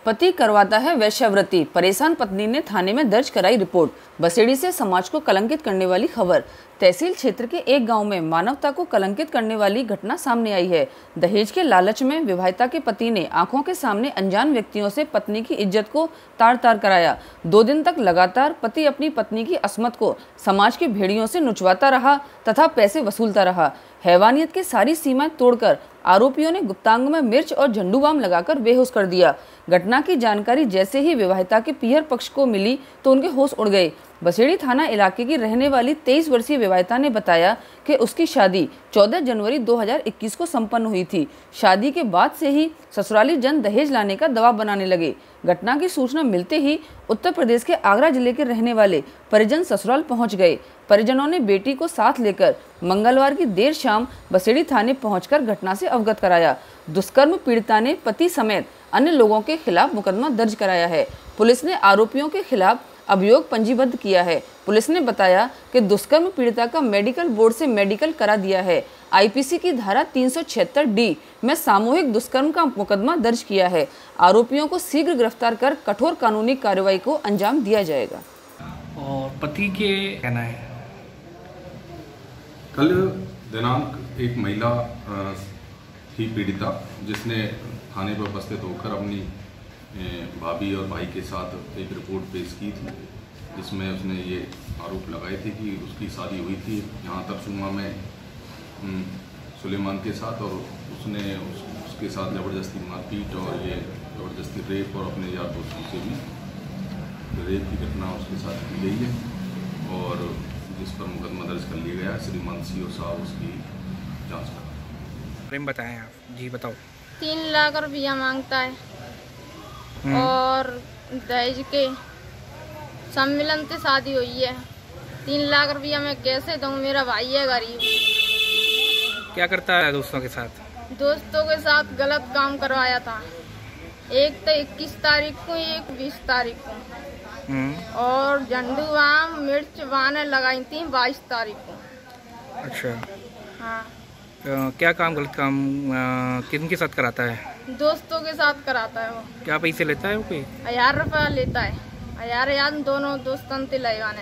पति करवाता है वेश्यावृत्ति, परेशान पत्नी ने थाने में दर्ज कराई रिपोर्ट। बसेड़ी से समाज को कलंकित करने वाली खबर। तहसील क्षेत्र के एक गांव में मानवता को कलंकित करने वाली घटना सामने आई है। दहेज के लालच में विवाहिता के पति ने आंखों के सामने अनजान व्यक्तियों से पत्नी की इज्जत को तार तार कराया। 2 दिन तक लगातार पति अपनी पत्नी की अस्मत को समाज के भेड़ियों से नुचवाता रहा तथा पैसे वसूलता रहा। हैवानियत की सारी सीमाएं तोड़कर आरोपियों ने गुप्तांग में मिर्च और झंडू बाम लगाकर बेहोश कर दिया। घटना की जानकारी जैसे ही विवाहिता के पीहर पक्ष को मिली तो उनके होश उड़ गए। बसेड़ी थाना इलाके की रहने वाली 23 वर्षीय विवाहिता ने बताया कि उसकी शादी 14 जनवरी 2021 को संपन्न हुई थी। शादी के बाद से ही ससुराली जन दहेज लाने का दबाव बनाने लगे। घटना की सूचना मिलते ही उत्तर प्रदेश के आगरा जिले के रहने वाले परिजन ससुराल पहुंच गए। परिजनों ने बेटी को साथ लेकर मंगलवार की देर शाम बसेड़ी थाने पहुंचकर घटना से अवगत कराया। दुष्कर्म पीड़िता ने पति समेत अन्य लोगों के खिलाफ मुकदमा दर्ज कराया है। पुलिस ने आरोपियों के खिलाफ अभियोग पंजीबद्ध किया है। पुलिस ने बताया कि दुष्कर्म पीड़िता का मेडिकल बोर्ड से मेडिकल करा दिया है। आईपीसी की धारा 376D में सामूहिक दुष्कर्म का मुकदमा दर्ज किया है। आरोपियों को शीघ्र गिरफ्तार कर कठोर कानूनी कार्रवाई को अंजाम दिया जाएगा। और पति के कहना है, कल दिनांक एक महिला थी पीड़िता, जिसने थाने पर उपस्थित होकर अपनी भाभी और भाई के साथ एक रिपोर्ट पेश की थी, जिसमें उसने ये आरोप लगाए थे कि उसकी शादी हुई थी यहाँ तरसुमा में सुलेमान के साथ, और उसने उसके साथ ज़बरदस्ती मारपीट और ये ज़बरदस्ती रेप और अपने यार दोस्तों से भी रेप की घटना उसके साथ की गई है और जिस पर मुकदमा दर्ज कर लिया गया। श्रीमान सीओ साहब उसकी जाँच कर प्रेम बताएं आप जी, बताओ। 3 लाख रुपया मांगता है और दहेज के सम्मिलन से शादी हुई है। 3 लाख रुपया मैं कैसे दूं? मेरा भाई है गरीब। क्या करता है दोस्तों के साथ? दोस्तों के साथ गलत काम करवाया था। एक तो 21 तारीख को, एक 20 तारीख को, और झंडू बाम मिर्च बाने लगाई थी 22 तारीख को। अच्छा, हाँ। क्या काम, गलत काम किन के साथ कराता है? दोस्तों के साथ कराता है वो। क्या पैसे लेता है वो? कोई 1000 रुपया लेता है। 1000 दोनों दोस्तों से लगाने।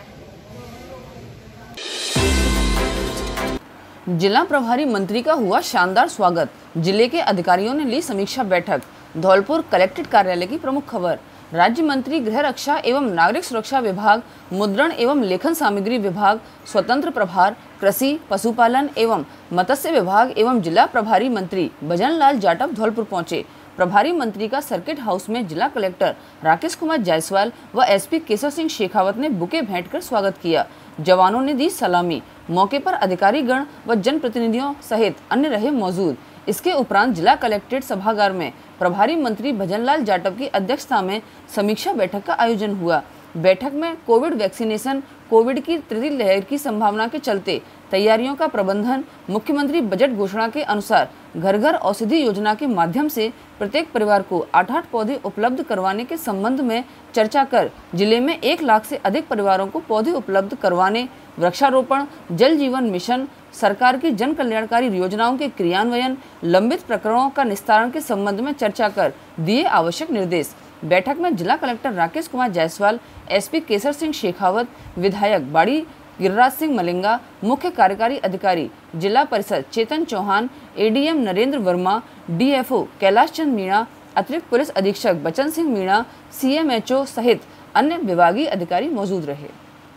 जिला प्रभारी मंत्री का हुआ शानदार स्वागत। जिले के अधिकारियों ने ली समीक्षा बैठक। धौलपुर कलेक्ट्रेट कार्यालय की प्रमुख खबर। राज्य मंत्री गृह रक्षा एवं नागरिक सुरक्षा विभाग, मुद्रण एवं लेखन सामग्री विभाग, स्वतंत्र प्रभार, कृषि, पशुपालन एवं मत्स्य विभाग एवं जिला प्रभारी मंत्री भजनलाल जाटव धौलपुर पहुंचे। प्रभारी मंत्री का सर्किट हाउस में जिला कलेक्टर राकेश कुमार जायसवाल व एसपी केशव सिंह शेखावत ने बुके भेंट कर स्वागत किया। जवानों ने दी सलामी। मौके पर अधिकारीगण व जनप्रतिनिधियों सहित अन्य रहे मौजूद। इसके उपरांत जिला कलेक्ट्रेट सभागार में प्रभारी मंत्री भजनलाल जाटव की अध्यक्षता में समीक्षा बैठक का आयोजन हुआ। बैठक में कोविड वैक्सीनेशन, कोविड की तृतीय लहर की संभावना के चलते तैयारियों का प्रबंधन, मुख्यमंत्री बजट घोषणा के अनुसार घर घर औषधि योजना के माध्यम से प्रत्येक परिवार को 8-8 पौधे उपलब्ध करवाने के संबंध में चर्चा कर जिले में 1 लाख से अधिक परिवारों को पौधे उपलब्ध करवाने, वृक्षारोपण, जल जीवन मिशन, सरकार की जन कल्याणकारी योजनाओं के क्रियान्वयन, लंबित प्रकरणों का निस्तारण के संबंध में चर्चा कर दिए आवश्यक निर्देश। बैठक में जिला कलेक्टर राकेश कुमार जायसवाल, एसपी केशव सिंह शेखावत, विधायक बाड़ी गिरिराज सिंह मलिंगा, मुख्य कार्यकारी अधिकारी जिला परिषद चेतन चौहान, एडीएम नरेंद्र वर्मा, डीएफओ कैलाश चंद मीणा, अतिरिक्त पुलिस अधीक्षक बचन सिंह मीणा, सीएमएचओ सहित अन्य विभागीय अधिकारी मौजूद रहे।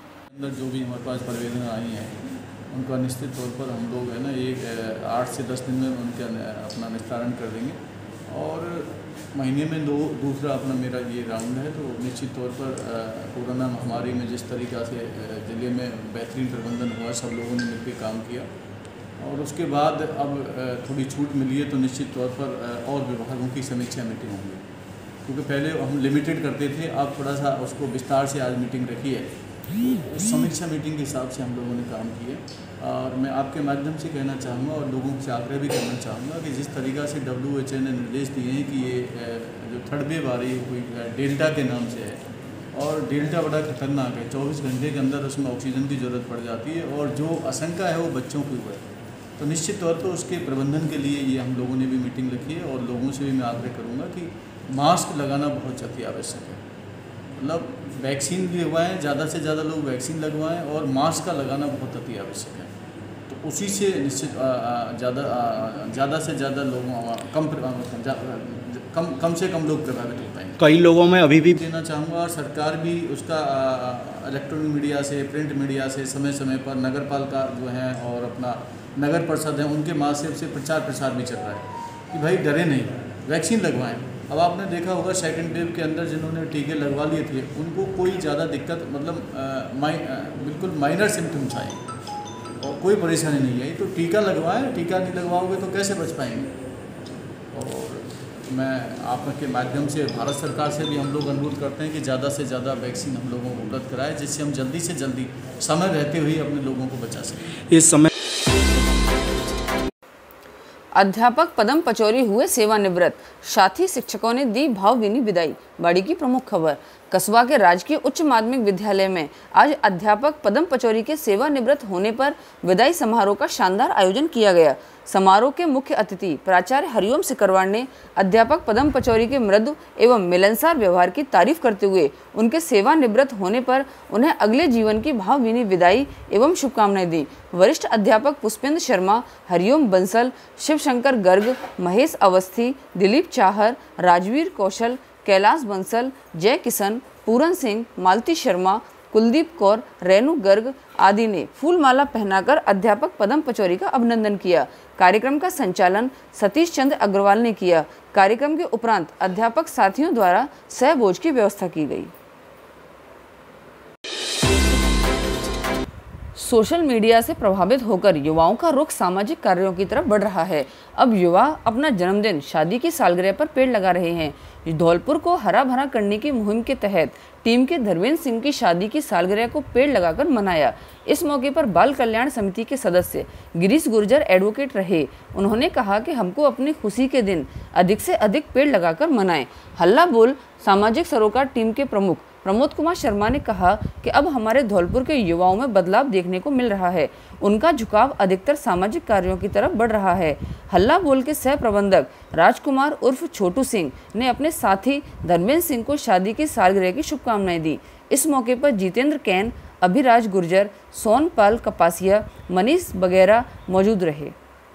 जो भी हमारे पास परिवेदन आई हैं उनका निश्चित तौर पर हम लोग है ना 8 से 10 दिन में उनके अपना निस्तारण कर देंगे और महीने में दूसरा अपना मेरा ये राउंड है। तो निश्चित तौर पर कोरोना महामारी में जिस तरीक़ा से ज़िले में बेहतरीन प्रबंधन हुआ, सब लोगों ने मिलकर काम किया और उसके बाद अब थोड़ी छूट मिली है तो निश्चित तौर पर और विभागों की समीक्षा मीटिंग होंगी, क्योंकि पहले हम लिमिटेड करते थे, अब थोड़ा सा उसको विस्तार से आज मीटिंग रखी है। समीक्षा मीटिंग के हिसाब से हम लोगों ने काम किया और मैं आपके माध्यम से कहना चाहूँगा और लोगों से आग्रह भी करना चाहूँगा कि जिस तरीक़ा से WHO ने निर्देश दिए हैं कि ये जो थर्ड वेव आ रही है कोई डेल्टा के नाम से है और डेल्टा बड़ा खतरनाक है। 24 घंटे के अंदर उसमें ऑक्सीजन की ज़रूरत पड़ जाती है और जो आशंका है वो बच्चों के ऊपर है। तो निश्चित तौर पर उसके प्रबंधन के लिए ये हम लोगों ने भी मीटिंग रखी है और लोगों से भी मैं आग्रह करूँगा कि मास्क लगाना बहुत अति आवश्यक है। मतलब वैक्सीन भी लगवाएं, ज़्यादा से ज़्यादा लोग वैक्सीन लगवाएं और मास्क का लगाना बहुत अति आवश्यक है। तो उसी से निश्चित ज़्यादा से ज़्यादा लोगों कम से कम लोग प्रभावित हो पाएंगे। कई लोगों में अभी भी देना चाहूँगा, और सरकार भी उसका इलेक्ट्रॉनिक मीडिया से, प्रिंट मीडिया से समय समय पर नगर पालिका जो है और अपना नगर परिषद है, उनके माध्यम से प्रचार प्रसार भी चल रहा है कि भाई डरे नहीं, वैक्सीन लगवाएं। अब आपने देखा होगा सेकंड वेव के अंदर जिन्होंने टीके लगवा लिए थे उनको कोई ज़्यादा दिक्कत, मतलब बिल्कुल माइनर सिम्टम्स आए और कोई परेशानी नहीं आई। तो टीका लगवाएं, टीका नहीं लगवाओगे तो कैसे बच पाएंगे। और मैं आपके माध्यम से भारत सरकार से भी हम लोग अनुरोध करते हैं कि ज़्यादा से ज़्यादा वैक्सीन हम लोगों को उपलब्ध कराएं, जिससे हम जल्दी से जल्दी समय रहते हुए अपने लोगों को बचा सकें। इस समय अध्यापक पदम पचौरी हुए सेवानिवृत्त, साथी शिक्षकों ने दी भावभीनी विदाई। बाड़ी की प्रमुख खबर। कस्बा के राजकीय उच्च माध्यमिक विद्यालय में आज अध्यापक पदम पचौरी के सेवानिवृत्त होने पर विदाई समारोह का शानदार आयोजन किया गया। समारोह के मुख्य अतिथि प्राचार्य हरिओम सिकरवार ने अध्यापक पदम पचौरी के मृदु एवं मिलनसार व्यवहार की तारीफ करते हुए उनके सेवानिवृत्त होने पर उन्हें अगले जीवन की भावभीनी विदाई एवं शुभकामनाएं दी। वरिष्ठ अध्यापक पुष्पेंद्र शर्मा, हरिओम बंसल, शिवशंकर गर्ग, महेश अवस्थी, दिलीप चाहर, राजवीर कौशल, कैलाश बंसल, जय किशन, पूरन सिंह, मालती शर्मा, कुलदीप कौर, रेणु गर्ग आदि ने फूलमाला पहनाकर अध्यापक पदम पचौरी का अभिनंदन किया। कार्यक्रम का संचालन सतीश चंद्र अग्रवाल ने किया। कार्यक्रम के उपरांत अध्यापक साथियों द्वारा सहभोज की व्यवस्था की गई। सोशल मीडिया से प्रभावित होकर युवाओं का रुख सामाजिक कार्यों की तरफ बढ़ रहा है। अब युवा अपना जन्मदिन, शादी की सालगिरह पर पेड़ लगा रहे हैं। धौलपुर को हरा भरा करने की मुहिम के तहत टीम के धर्मेंद्र सिंह की शादी की सालगिरह को पेड़ लगाकर मनाया। इस मौके पर बाल कल्याण समिति के सदस्य गिरीश गुर्जर एडवोकेट रहे। उन्होंने कहा कि हमको अपनी खुशी के दिन अधिक से अधिक पेड़ लगाकर मनाएं। हल्ला बोल सामाजिक सरोकार टीम के प्रमुख प्रमोद कुमार शर्मा ने कहा कि अब हमारे धौलपुर के युवाओं में बदलाव देखने को मिल रहा है। उनका झुकाव अधिकतर सामाजिक कार्यों की तरफ बढ़ रहा है। हल्ला बोल के सह प्रबंधक राजकुमार उर्फ छोटू सिंह ने अपने साथी धर्मेंद्र सिंह को शादी की सालगिरह की शुभकामनाएं दी। इस मौके पर जितेंद्र कैन, अभिराज गुर्जर, सोनपाल कपासिया, मनीष वगैरह मौजूद रहे।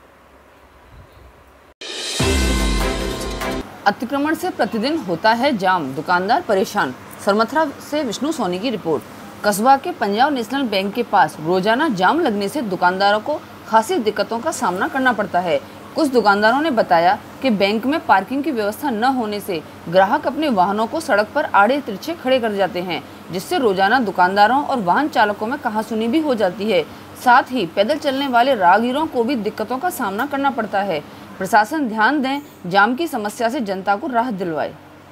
अतिक्रमण से प्रतिदिन होता है जाम, दुकानदार परेशान। सरमथरा से विष्णु सोनी की रिपोर्ट। कस्बा के पंजाब नेशनल बैंक के पास रोजाना जाम लगने से दुकानदारों को खासी दिक्कतों का सामना करना पड़ता है। कुछ दुकानदारों ने बताया कि बैंक में पार्किंग की व्यवस्था न होने से ग्राहक अपने वाहनों को सड़क पर आड़े तिरछे खड़े कर जाते हैं, जिससे रोजाना दुकानदारों और वाहन चालकों में कहासुनी भी हो जाती है। साथ ही पैदल चलने वाले राहगीरों को भी दिक्कतों का सामना करना पड़ता है। प्रशासन ध्यान दें, जाम की समस्या से जनता को राहत दिलवाए।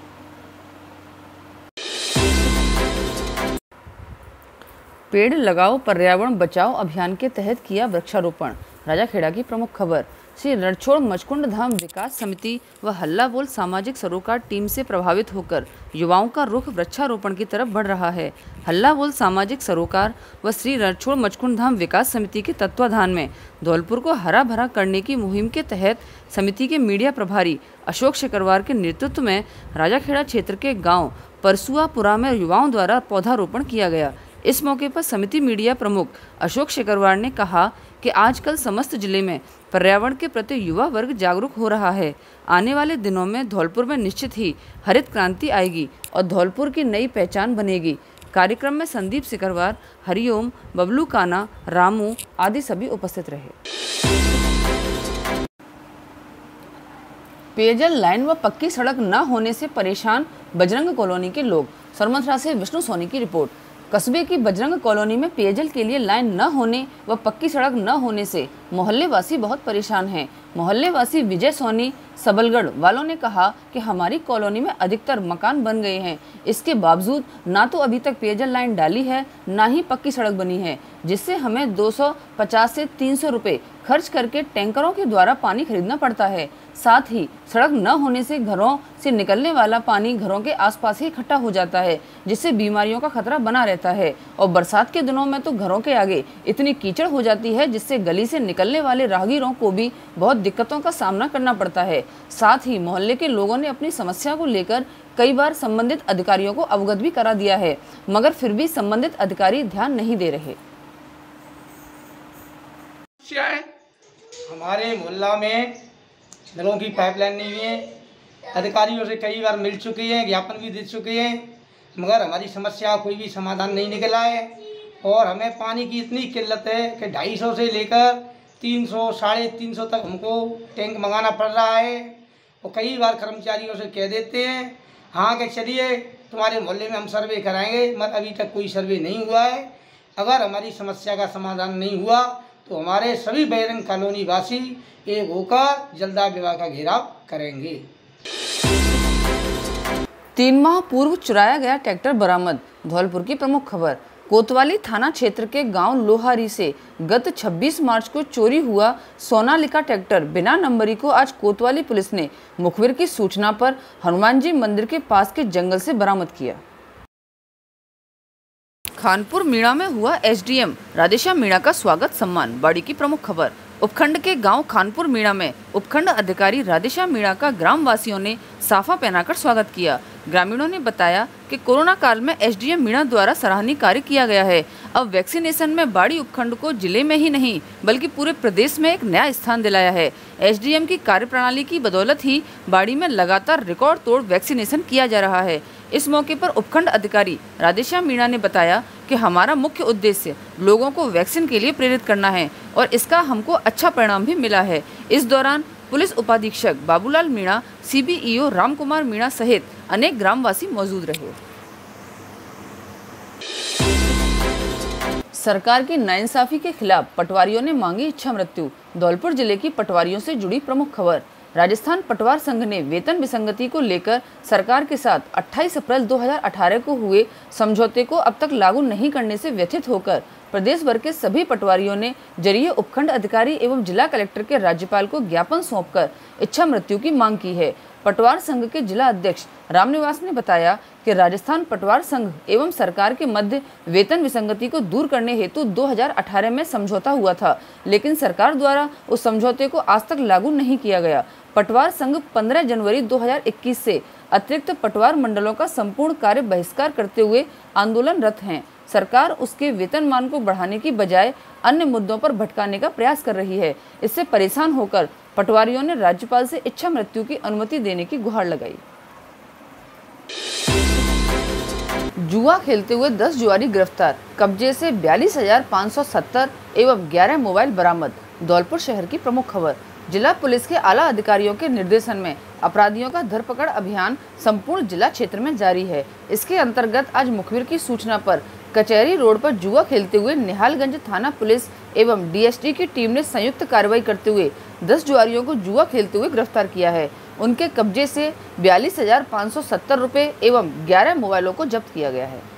पेड़ लगाओ पर्यावरण बचाओ अभियान के तहत किया वृक्षारोपण। राजाखेड़ा की प्रमुख खबर। श्री रणछोड़ मचकुंड धाम विकास समिति व हल्ला बोल सामाजिक सरोकार टीम से प्रभावित होकर युवाओं का रुख वृक्षारोपण की तरफ बढ़ रहा है। हल्ला बोल सामाजिक सरोकार व श्री रणछोड़ मचकुंड धाम विकास समिति के तत्वाधान में धौलपुर को हरा भरा करने की मुहिम के तहत समिति के मीडिया प्रभारी अशोक शेखरवार के नेतृत्व में राजाखेड़ा क्षेत्र के गाँव परसुआपुरा में युवाओं द्वारा पौधारोपण किया गया। इस मौके पर समिति मीडिया प्रमुख अशोक शेखरवार ने कहा कि आजकल समस्त जिले में पर्यावरण के प्रति युवा वर्ग जागरूक हो रहा है। आने वाले दिनों में धौलपुर में निश्चित ही हरित क्रांति आएगी और धौलपुर की नई पहचान बनेगी। कार्यक्रम में संदीप सिकरवार, हरिओम, बबलू काना, रामू आदि सभी उपस्थित रहे। पेयजल लाइन व पक्की सड़क न होने से परेशान बजरंग कॉलोनी के लोग। सरमथरा से विष्णु सोनी की रिपोर्ट। कस्बे की बजरंग कॉलोनी में पेयजल के लिए लाइन न होने व पक्की सड़क न होने से मोहल्लेवासी बहुत परेशान हैं। मोहल्लेवासी विजय सोनी सबलगढ़ वालों ने कहा कि हमारी कॉलोनी में अधिकतर मकान बन गए हैं, इसके बावजूद ना तो अभी तक पेयजल लाइन डाली है ना ही पक्की सड़क बनी है, जिससे हमें 250 से 300 रुपये खर्च करके टैंकरों के द्वारा पानी खरीदना पड़ता है। साथ ही सड़क न होने से घरों से निकलने वाला पानी घरों के आसपास ही इकट्ठा हो जाता है, जिससे बीमारियों का खतरा बना रहता है। और बरसात के दिनों में तो घरों के आगे इतनी कीचड़ हो जाती है, जिससे गली से निकलने वाले राहगीरों को भी बहुत दिक्कतों का सामना करना पड़ता है। साथ ही मोहल्ले के लोगों ने अपनी समस्या को लेकर कई बार संबंधित अधिकारियों को अवगत भी करा दिया है, मगर फिर भी संबंधित अधिकारी ध्यान नहीं दे रहे। हमारे मोहल्ला में नलों की पाइपलाइन नहीं है। अधिकारियों से कई बार मिल चुके हैं, ज्ञापन भी दे चुके हैं, मगर हमारी समस्या कोई भी समाधान नहीं निकला है। और हमें पानी की इतनी किल्लत है कि 250 से लेकर 300 350 तक हमको टैंक मंगाना पड़ रहा है। और कई बार कर्मचारियों से कह देते हैं हाँ कि चलिए तुम्हारे मोहल्ले में हम सर्वे कराएंगे, मगर अभी तक कोई सर्वे नहीं हुआ है। अगर हमारी समस्या का समाधान नहीं हुआ तो हमारे सभी बैरंग कॉलोनी वासी एक होकर जलदार विभाग का घेराव करेंगे। 3 माह पूर्व चुराया गया ट्रैक्टर बरामद। धौलपुर की प्रमुख खबर। कोतवाली थाना क्षेत्र के गांव लोहारी से गत 26 मार्च को चोरी हुआ सोनालिका ट्रैक्टर बिना नंबरी को आज कोतवाली पुलिस ने मुखबिर की सूचना पर हनुमान जी मंदिर के पास के जंगल से बरामद किया। खानपुर मीणा में हुआ एसडीएम राधेश्याम मीणा का स्वागत सम्मान। बाड़ी की प्रमुख खबर। उपखंड के गांव खानपुर मीणा में उपखंड अधिकारी राधेश्याम मीणा का ग्राम वासियों ने साफा पहनाकर स्वागत किया। ग्रामीणों ने बताया कि कोरोना काल में एसडीएम मीणा द्वारा सराहनीय कार्य किया गया है। अब वैक्सीनेशन में बाड़ी उपखंड को जिले में ही नहीं बल्कि पूरे प्रदेश में एक नया स्थान दिलाया है। एसडीएम की कार्यप्रणाली की बदौलत ही बाड़ी में लगातार रिकॉर्ड तोड़ वैक्सीनेशन किया जा रहा है। इस मौके पर उपखंड अधिकारी राधेश्याम मीणा ने बताया कि हमारा मुख्य उद्देश्य लोगों को वैक्सीन के लिए प्रेरित करना है और इसका हमको अच्छा परिणाम भी मिला है। इस दौरान पुलिस उपाधीक्षक बाबूलाल मीणा, सीबीईओ रामकुमार मीणा सहित अनेक ग्रामवासी मौजूद रहे। सरकार की नाइंसाफी के खिलाफ पटवारियों ने मांगी इच्छा मृत्यु। धौलपुर जिले की पटवारियों से जुड़ी प्रमुख खबर। राजस्थान पटवार संघ ने वेतन विसंगति को लेकर सरकार के साथ 28 अप्रैल 2018 को हुए समझौते को अब तक लागू नहीं करने से व्यथित होकर प्रदेश भर के सभी पटवारियों ने जरिए उपखंड अधिकारी एवं जिला कलेक्टर के राज्यपाल को ज्ञापन सौंपकर इच्छा मृत्यु की मांग की है। पटवार संघ के जिला अध्यक्ष रामनिवास ने बताया कि राजस्थान पटवार संघ एवं सरकार के मध्य वेतन विसंगति को दूर करने हेतु 2018 में समझौता हुआ था, लेकिन सरकार द्वारा उस समझौते को आज तक लागू नहीं किया गया। पटवार संघ 15 जनवरी 2021 से अतिरिक्त पटवार मंडलों का संपूर्ण कार्य बहिष्कार करते हुए आंदोलनरत हैं। सरकार उसके वेतनमान को बढ़ाने की बजाय अन्य मुद्दों पर भटकाने का प्रयास कर रही है। इससे परेशान होकर पटवारियों ने राज्यपाल से इच्छा मृत्यु की अनुमति देने की गुहार लगाई। जुआ खेलते हुए 10 जुआरी गिरफ्तार। कब्जे से 42,570 एवं 11 मोबाइल बरामद। धौलपुर शहर की प्रमुख खबर। जिला पुलिस के आला अधिकारियों के निर्देशन में अपराधियों का धरपकड़ अभियान संपूर्ण जिला क्षेत्र में जारी है। इसके अंतर्गत आज मुखबिर की सूचना पर कचहरी रोड पर जुआ खेलते हुए निहालगंज थाना पुलिस एवं डीएसटी की टीम ने संयुक्त कार्रवाई करते हुए 10 जुआरियों को जुआ खेलते हुए गिरफ्तार किया है। उनके कब्जे से 42,570 रुपए एवं 11 मोबाइलों को जब्त किया गया है।